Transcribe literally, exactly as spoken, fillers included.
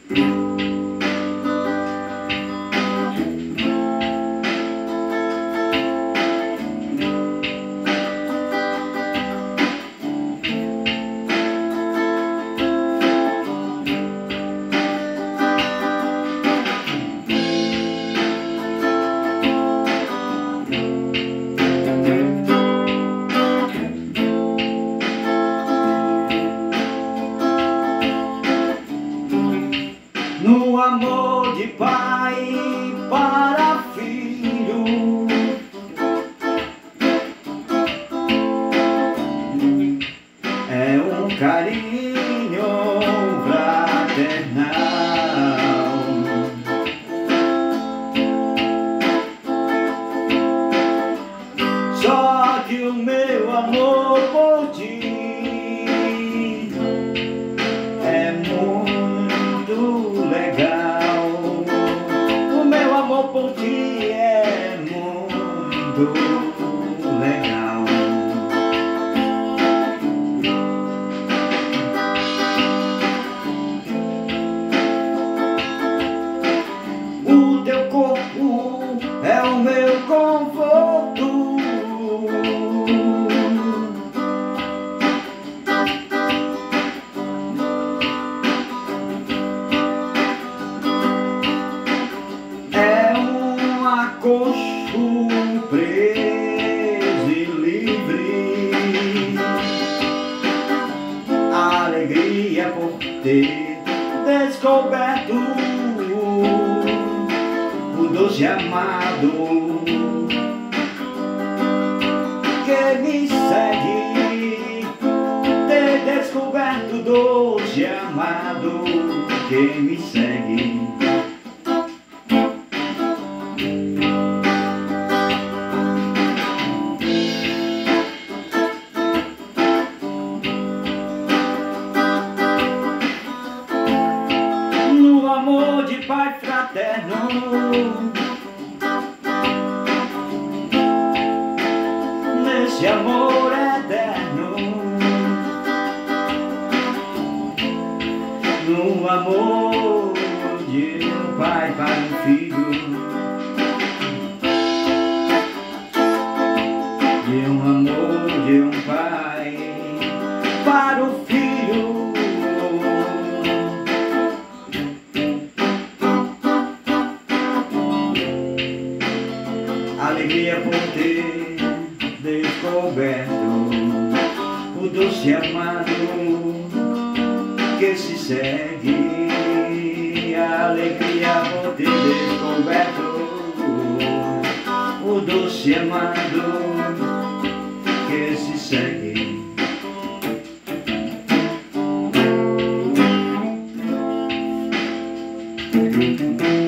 No amor de pai para filho, é um carinho fraternal. Só que o meu amor por ti é muito legal. O meu amor por ti é muito legal. O teu corpo é o meu conforto. Acocho, preso e livre, alegria por ter descoberto o doce amado que me segue, ter descoberto o doce amado que me segue. Amor de pai fraterno, nesse amor eterno, no amor de um pai para um filho, de um amor de um pai para o filho. Alegria por ter descoberto o doce amado que se segue. Alegria por ter descoberto o doce amado que se segue.